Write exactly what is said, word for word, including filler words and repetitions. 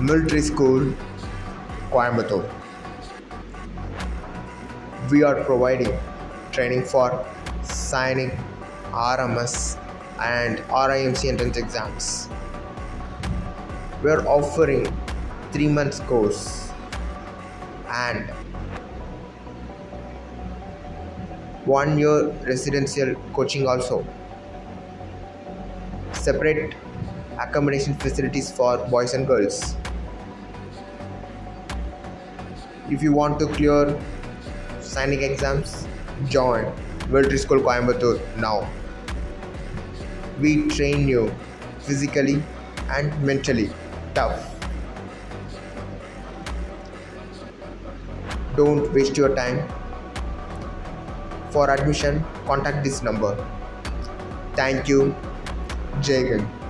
Military School, Coimbatore. We are providing training for Sainik, R M S and R I M C Entrance exams. We are offering three months course and one year residential coaching also. Separate accommodation facilities for boys and girls. If you want to clear Sainik exams, join Military School Coimbatore now. We train you physically and mentally tough. Don't waste your time. For admission, contact this number. Thank you. Jai Hind.